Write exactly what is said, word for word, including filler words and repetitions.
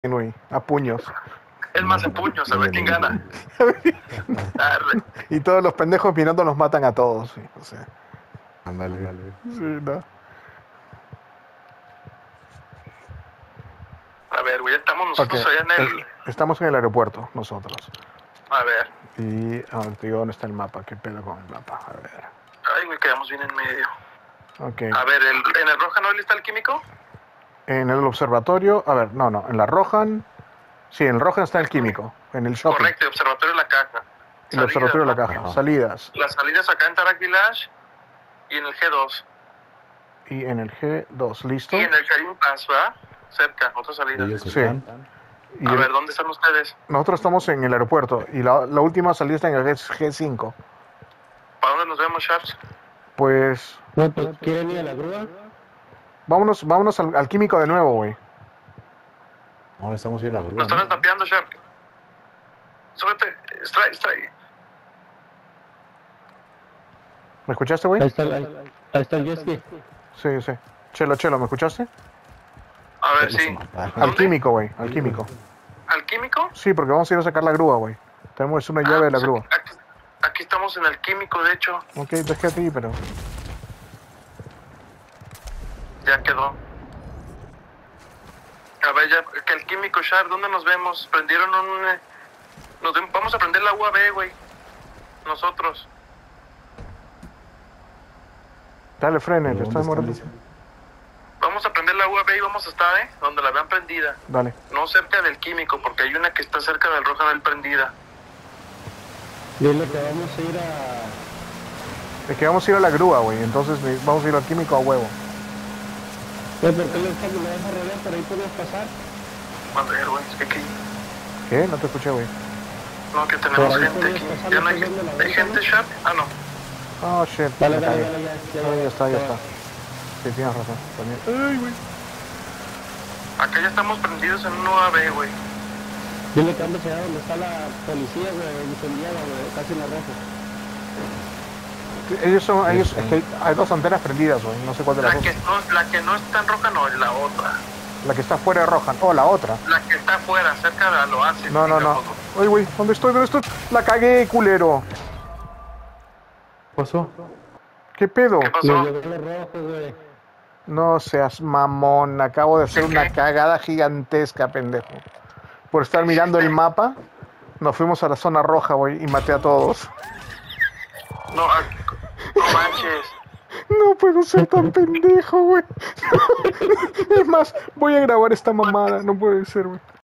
güey, a puños. El más de puños, a ver quién gana. Arre. Y todos los pendejos mirando nos matan a todos, sí, o sea. Ándale. Sí, no. A ver, güey, ya estamos nosotros Ok, allá en el... es- Estamos en el aeropuerto, nosotros. A ver. Y, a ver, te digo dónde está el mapa, qué pedo con el mapa, a ver. Ay, güey, quedamos bien en medio. Ok, A ver, el, ¿en el Roja no está el químico? en el observatorio, a ver, no, no, en la Rohan, sí, en el Rohan está el químico, en el shopping. Correcto, el observatorio de la caja. El observatorio de la ¿no? caja, Ajá. salidas. Las salidas acá en Tarak Village y en el G dos. Y en el G dos, ¿listo? Y en el Karim Pass, ¿verdad? Cerca, otra salida. Ellos Sí. están. Y A el- ver, ¿dónde están ustedes? nosotros estamos en el aeropuerto y la, la última salida está en el G cinco. ¿Para dónde nos vemos, Sharps? Pues No, pues, ¿quieren ir a la grúa? vámonos, vámonos al, al químico de nuevo, güey. No, estamos en la grúa. Nos están ¿no? estampeando, Sharp. Súbete, strike, strike. ¿Me escuchaste, güey? Ahí está, ahí, ahí está el jet ski. Sí, sí. Chelo, Chelo, ¿me escuchaste? A ver, Los sí. mataron. Al ¿Dónde? químico, güey, al químico. ¿Al químico? Sí, porque vamos a ir a sacar la grúa, güey. Tenemos una llave Ah, de la pues grúa. Aquí, aquí estamos en el químico, de hecho. Ok, dejé a ti, pero... Ya quedó. A ver, ya, que el químico, Sharp, ¿dónde nos vemos? Prendieron un... eh, Nos, dem- vamos a prender la U A B, güey. Nosotros. Dale, frene, ¿Pero te dónde estás están, morando. dice? Vamos a prender la U A B y vamos a estar, ¿eh? Donde la vean prendida. Dale. No cerca del químico, porque hay una que está cerca del Rojanel prendida. Dile que vamos a ir a... Es que vamos a ir a la grúa, güey. Entonces eh, vamos a ir al químico a huevo. ¿Por qué le dejas me dejas rodear? Por ahí podemos pasar. A ver, güey, es que aquí... ¿Qué? No te escuché, güey. No, que tenemos Por ahí gente podemos aquí. pasar, ¿Ya no hay, ¿no estás viendo la ¿hay venta, gente, no? Sharp? Ah, no. Oh, shit. Dale, me dale, cagué. dale, ya, ya, Ah, ya está, ya ya. está. Sí, tienes razón. También. Ay, güey. Acá ya estamos prendidos en un U A B, güey. Dile que andes allá donde está la policía, güey, incendiada, güey, casi en la roja. Ellos son, ellos, es que hay dos antenas prendidas, güey. No sé cuál de las La dos. que, no, la que no está en roja no, es la otra. La que está fuera de Rohan. Oh, la otra. La que está afuera, cerca del oasis. No, no, no. tampoco. Ay, güey, ¿dónde estoy? ¿Dónde estoy? La cagué, culero. ¿Qué pasó? ¿Qué pedo? ¿Qué Le pasó? llegó lo rojo, güey. No seas mamón. Acabo de hacer ¿De una qué? cagada gigantesca, pendejo. Por estar mirando el mapa, nos fuimos a la zona roja, güey, y maté a todos. No, ah, no manches. No puedo ser tan pendejo, güey. Es más, voy a grabar esta mamada. No puede ser, güey.